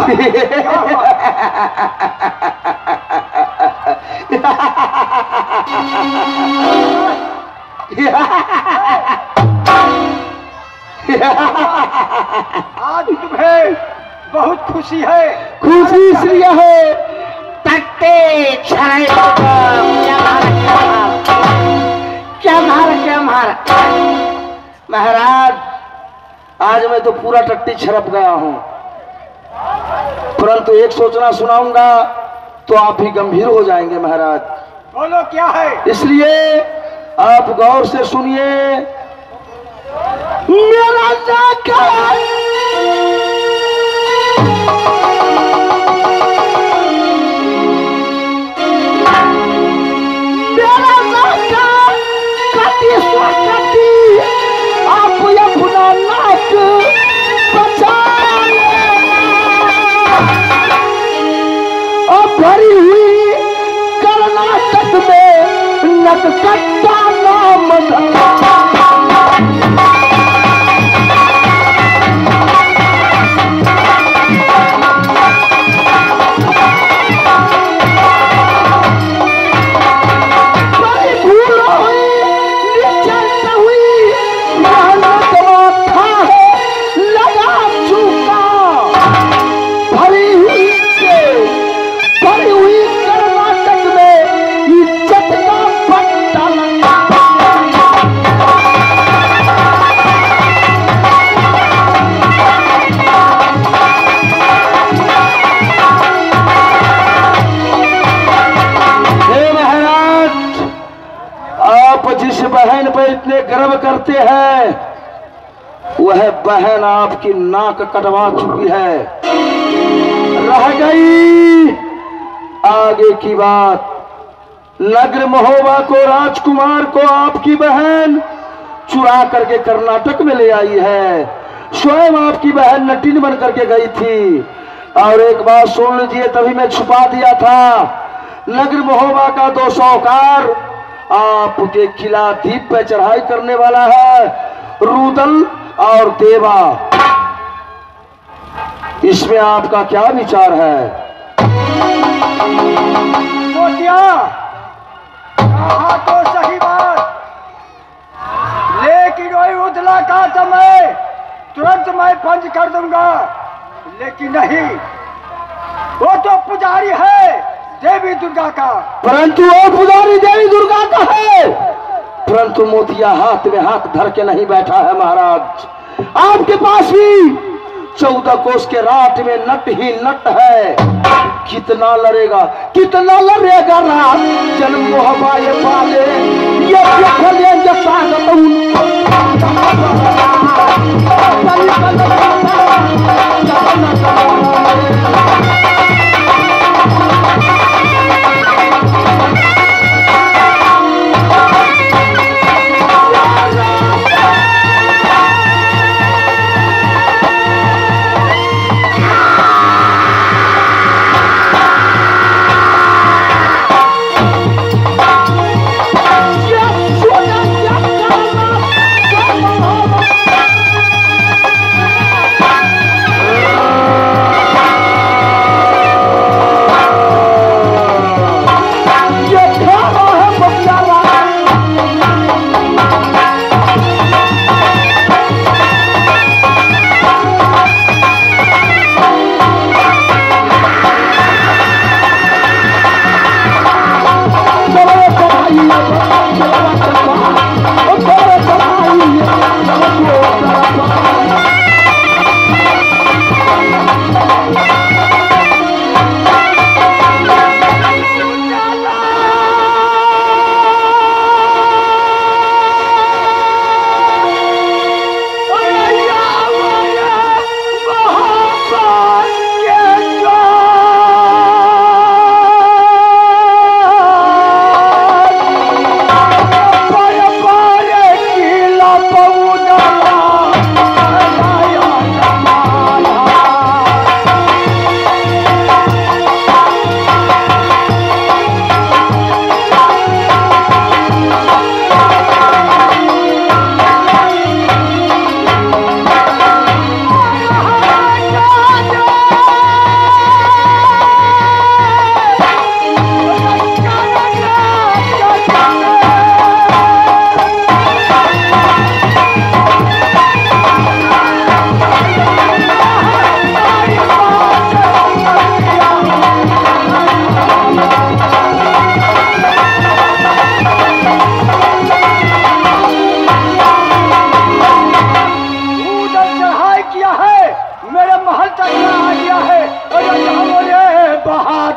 आज तुम्हें बहुत खुशी है। खुशी इसलिए है तकते क्या मार महाराज, आज मैं तो पूरा टट्टी छरप गया हूँ, परंतु एक सोचना सुनाऊंगा तो आप भी गंभीर हो जाएंगे महाराज। बोलो क्या है? इसलिए आप गौर से सुनिए। मेरा नाका कटी आप अपना नाक बचा और भरी हुई कर्नाटक में नटकट्टा नाम बहन पर इतने गर्व करते हैं, वह बहन आपकी नाक कटवा चुकी है। रह गई आगे की बात। नगर महोबा को, राजकुमार को आपकी बहन चुरा करके कर्नाटक में ले आई है। स्वयं आपकी बहन नटिन बन करके गई थी। और एक बात सुन लीजिए, तभी मैं छुपा दिया था। नगर महोबा का 2 सौकार आपके किला द्वीप पे चढ़ाई करने वाला है, रुदल और देवा। इसमें आपका क्या विचार है? कहा तो सही बात, लेकिन वही उदला का समय तुरंत मैं पंच कर दूंगा, लेकिन नहीं, वो तो पुजारी है देवी दुर्गा का। परंतु वो पुजारी देवी दुर्गा का है, परंतु मोतिया हाथ में हाथ धर के नहीं बैठा है महाराज। आपके पास भी 14 कोस के रात में नट ही नट है। कितना लड़ेगा रात, जन्म मोहबा ये पाले ये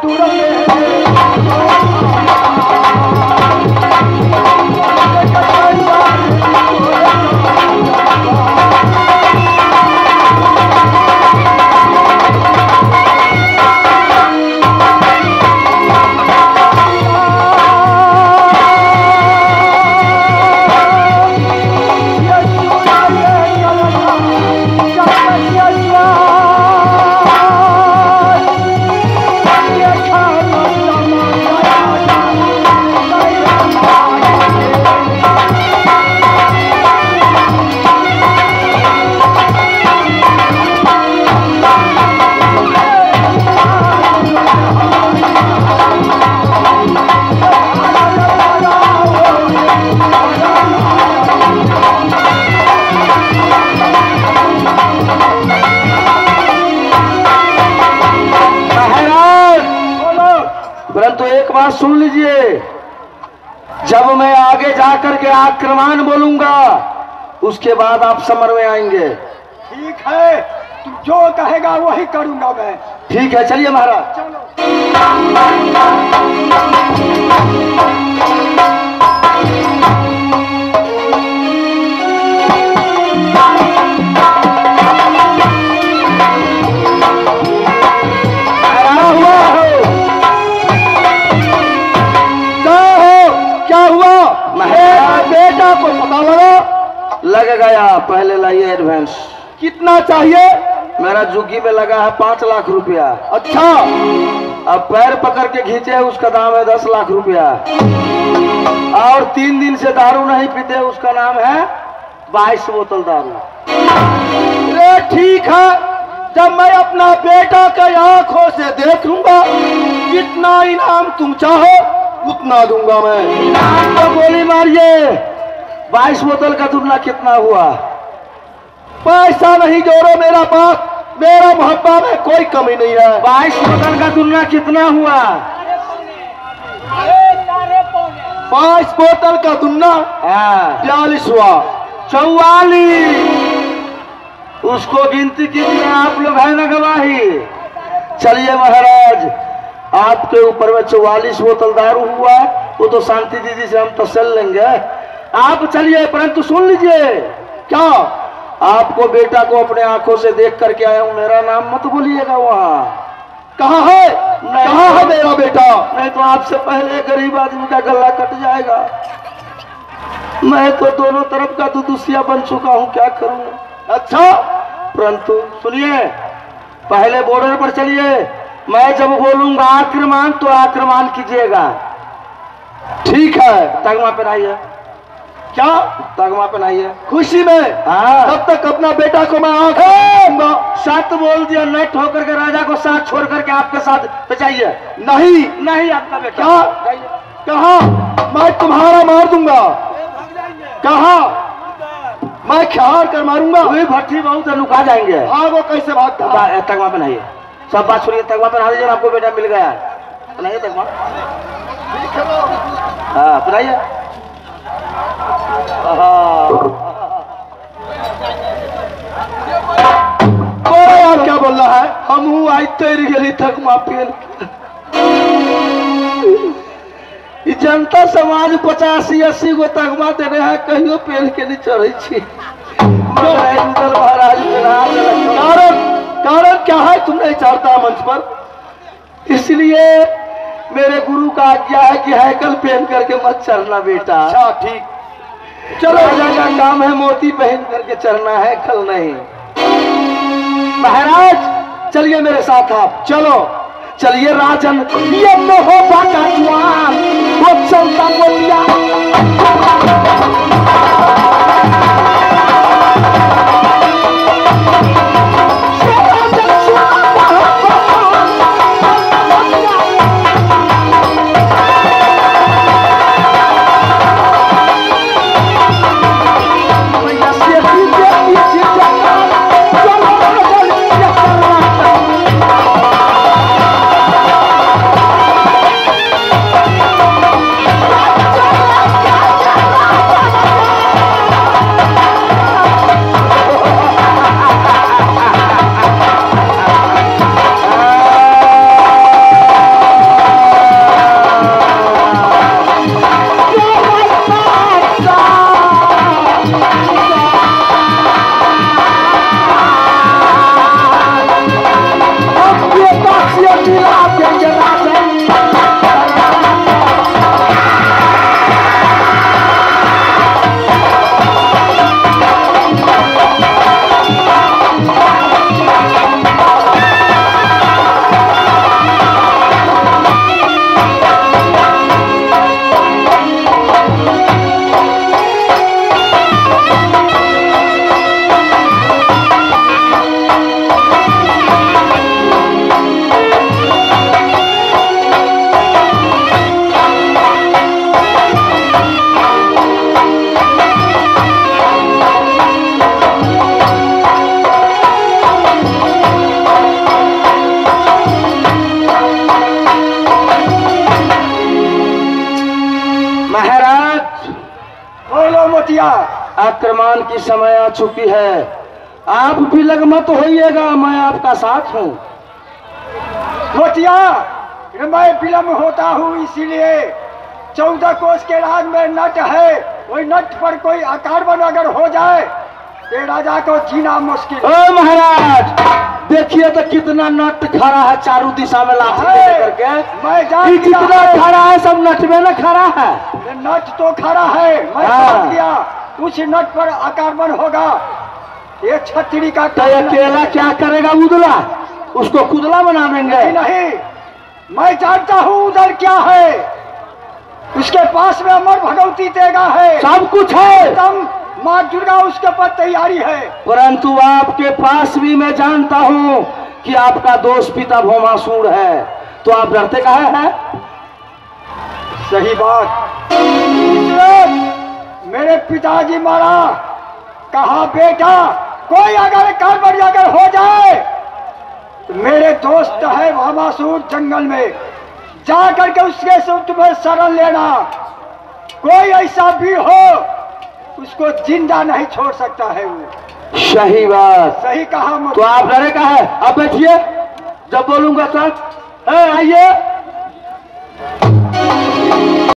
परंतु एक बात सुन लीजिए, जब मैं आगे जाकर के आक्रमण बोलूंगा उसके बाद आप समर में आएंगे। ठीक है, तू जो कहेगा वही करूंगा मैं। ठीक है, चलिए महाराज। चलो। बेटा को पता लग गया। पहले लाइए एडवांस। कितना चाहिए? मेरा झुग्गी में लगा है 5 लाख रुपया। अच्छा, अब पैर पकड़ के खींचे उसका दाम है 10 लाख रुपया। और 3 दिन से दारू नहीं पीते उसका नाम है 22 बोतल दारू। अरे ठीक है, जब मैं अपना बेटा के आंखों से देख लूंगा, जितना इनाम तुम चाहो उतना दूंगा मैं। तो गोली मारिए। 22 बोतल का तुलना कितना हुआ? पैसा नहीं जोड़ो मेरा पास, मेरा मोहब्बा में कोई कमी नहीं है। 22 बोतल का तुलना कितना हुआ? 5 बोतल का तुलना 42 हुआ। 44। उसको गिनती कीजिए, आप लोग है ना गवाही। चलिए महाराज, आपके ऊपर में 44 बोतल दारू हुआ। वो तो शांति दीदी से हम तसल लेंगे। आप चलिए, परंतु सुन लीजिए। क्या? आपको बेटा को अपने आंखों से देख करके आया हूं, मेरा नाम मत बोलिएगा। वहाँ कहाँ है? कहाँ है मेरा बेटा? नहीं तो आपसे पहले गरीब आदमी का गला कट जाएगा। मैं तो दोनों तरफ का दुदुसिया बन चुका हूँ, क्या करूँ। अच्छा, परंतु सुनिए, पहले बॉर्डर पर चलिए। मैं जब बोलूंगा आक्रमण तो आक्रमण कीजिएगा। ठीक है। तगमा पहनाइए। क्या? तगमा पहनाइए। खुशी में? हाँ। तब तक अपना बेटा को मैं आंखें। सत बोल दिया, नट होकर के राजा को साथ छोड़ करके आपके साथ बचाइए। नहीं नहीं, आपका बेटा। क्या? कहा? मैं तुम्हारा मार दूंगा। कहा? मैं खार कर मारूंगा। वही भट्टी बहुत लुका जाएंगे। भागो, कैसे भागता? तगमा पहनाइए। सब बात छोड़िए, तगमा पहना दीजिए। आपको बेटा मिल गया। पहनाइए तगमा। हाँ, पहनाइए। क्या बोल रहा है? हम हूँ आई तेरी गली तक माफियन। जनता समाज 85-80 गो तगमा दे रहे हैं, कहियो पेड़ के नहीं चढ़े। महाराज कारण क्या है? तुम नहीं चढ़ता मंच पर, इसलिए मेरे गुरु का आज्ञा है कि हैकल पहन करके मत चढ़ना बेटा। अच्छा ठीक, चलो। राजा का काम है मोती पहन करके चढ़ना है, कल नहीं। महाराज चलिए मेरे साथ आप। चलो। चलिए राजन, ये मोहब्बत का जुआन वो चलता बोलिया। मोतिया। आक्रमण की समय आ चुकी है, आप भी लगमत होइएगा, मैं आपका साथ हूँ। मोतिया, मैं विलम्ब होता हूँ, इसीलिए 14 कोस के राज में नट है, वही नट पर कोई आक्रमण अगर हो जाए तो राजा को जीना मुश्किल। ओ महाराज, देखिए तो कितना नट खड़ा है चारों दिशा में लाठी लेकर के। मैं जान ये गया कितना है। खड़ा है, सब नट में ना खड़ा है। ये नट तो खड़ा है, मैं हाँ। समझ गया, उस नट पर आक्रमण होगा। ये छतरी का तो अकेला क्या करेगा उदला, उसको कुदला बना देंगे। नहीं, नहीं, मैं जानता हूँ उधर क्या है, उसके पास में अमर भगवती तेगा है, सब कुछ है, एकदम माँ दुर्गा उसके पर तैयारी है। परंतु आपके पास भी मैं जानता हूँ कि आपका दोस्त पिता भौमासुर है, तो आप डरते काहे हैं? सही बात। इसलिए मेरे पिताजी मारा, कहा बेटा कोई अगर कार्य अगर हो जाए तो मेरे दोस्त है भौमासुर जंगल में, जा करके उसके से तुम्हें शरण लेना, कोई ऐसा भी हो उसको जिंदा नहीं छोड़ सकता है वो। सही बात। सही कहा तो मुझे। आप डरे का है? अब बैठिए, जब बोलूंगा तब आइए।